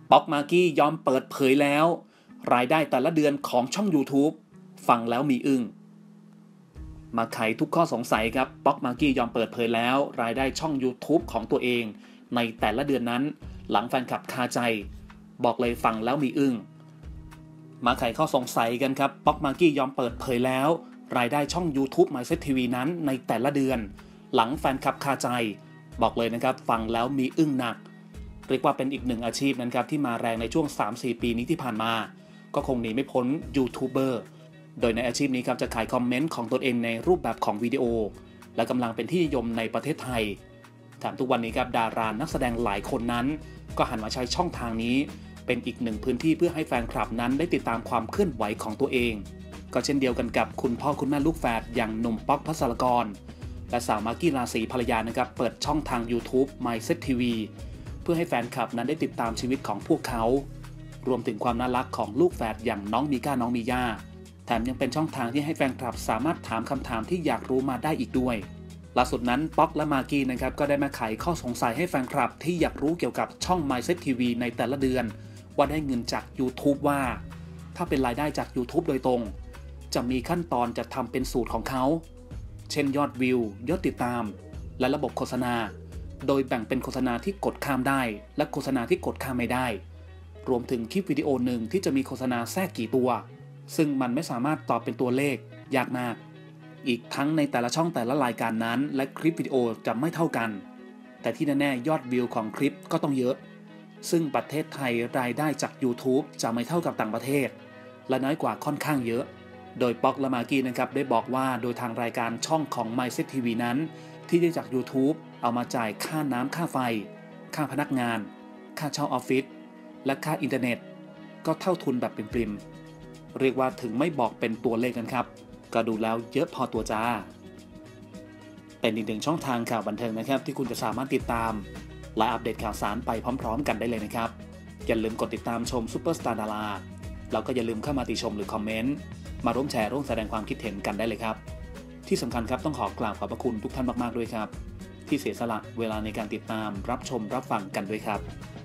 ป๊อกมากกี้ยอมเปิดเผยแล้วรายได้แต่ละเดือนของช่อง YouTube ฟังแล้วมีอึ้งมาไขทุกข้อสงสัยครับป๊อกมากกี้ยอมเปิดเผยแล้วรายได้ช่อง YouTube ของตัวเองในแต่ละเดือนนั้นหลังแฟนคลับคาใจบอกเลยฟังแล้วมีอึ้งมาไขข้อสงสัยกันครับป๊อกมากกี้ยอมเปิดเผยแล้วรายได้ช่อง YouTube Mindset TV นั้นในแต่ละเดือนหลังแฟนคลับคาใจบอกเลยนะครับฟังแล้วมีอึ้งหนักเรียกว่าเป็นอีกหนึ่งอาชีพนะครับที่มาแรงในช่วง 3-4 ปีนี้ที่ผ่านมาก็คงหนีไม่พ้นยูทูบเบอร์โดยในอาชีพนี้ครับจะขายคอมเมนต์ของตนเองในรูปแบบของวิดีโอและกำลังเป็นที่นิยมในประเทศไทยแถมทุกวันนี้ครับดารานักแสดงหลายคนนั้นก็หันมาใช้ช่องทางนี้เป็นอีกหนึ่งพื้นที่เพื่อให้แฟนคลับนั้นได้ติดตามความเคลื่อนไหวของตัวเองก็เช่นเดียวกันกับคุณพ่อคุณแม่ลูกแฝดอย่างหนุ่มป๊อก ภัสรกรและสาวมากกี้ราศีภรรยานะครับเปิดช่องทาง YouTube Mindset TV เพื่อให้แฟนคลับนั้นได้ติดตามชีวิตของพวกเขารวมถึงความน่ารักของลูกแฝดอย่างน้องมีก้าน้องมีย่าแถมยังเป็นช่องทางที่ให้แฟนคลับสามารถถามคำถามที่อยากรู้มาได้อีกด้วยล่าสุดนั้นป๊อกและมากกี้นะครับก็ได้มาไขข้อสงสัยให้แฟนคลับที่อยากรู้เกี่ยวกับช่อง Mindset TV ในแต่ละเดือนว่าได้เงินจาก YouTube ว่าถ้าเป็นรายได้จาก YouTube โดยตรงจะมีขั้นตอนจะทำเป็นสูตรของเขาเช่นยอดวิวยอดติดตามและระบบโฆษณาโดยแบ่งเป็นโฆษณาที่กดข้ามได้และโฆษณาที่กดข้ามไม่ได้รวมถึงคลิปวิดีโอหนึ่งที่จะมีโฆษณาแทรกกี่ตัวซึ่งมันไม่สามารถตอบเป็นตัวเลขยากมากอีกทั้งในแต่ละช่องแต่ละรายการนั้นและคลิปวิดีโอจะไม่เท่ากันแต่ที่แน่ๆยอดวิวของคลิปก็ต้องเยอะซึ่งประเทศไทยรายได้จาก YouTube จะไม่เท่ากับต่างประเทศและน้อยกว่าค่อนข้างเยอะโดยป๊อกและมากกี้นะครับได้บอกว่าโดยทางรายการช่องของ Mindset TV นั้นที่ได้จาก YouTube เอามาจ่ายค่าน้ำค่าไฟค่าพนักงานค่าเช่าออฟฟิศและค่าอินเทอร์เน็ตก็เท่าทุนแบบปริมๆเรียกว่าถึงไม่บอกเป็นตัวเลขกันครับก็ดูแล้วเยอะพอตัวจ้าเป็นอีกหนึ่งช่องทางข่าวบันเทิงนะครับที่คุณจะสามารถติดตามและอัปเดตข่าวสารไปพร้อมๆกันได้เลยนะครับอย่าลืมกดติดตามชมซุปเปอร์สตาร์ดาราแล้วก็อย่าลืมเข้ามาติชมหรือคอมเมนต์มาร่วมแชร์ร่วมแสดงความคิดเห็นกันได้เลยครับที่สำคัญครับต้องขอกราบขอบพระคุณทุกท่านมากๆด้วยครับที่เสียสละเวลาในการติดตามรับชมรับฟังกันด้วยครับ